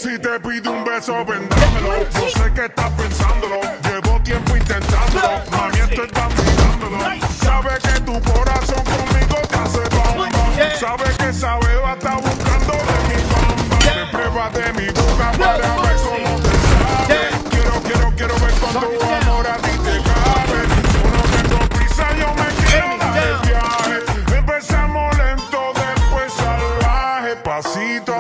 Si te pide un beso, vendámelo. Yo sé que estás pensándolo. Llevo tiempo intentándolo. Mami, estoy mirándolo. Sabe que tu corazón conmigo te hace bomba. Sabe que esa beba está buscando de mi bamba. Me pruebas de mi boca para ver cómo te sabe. Quiero ver cuando tu amor a ti te cabe. Yo no tengo prisa, yo me quiero dar el viaje. Empezamos lento, después salvaje. Pasito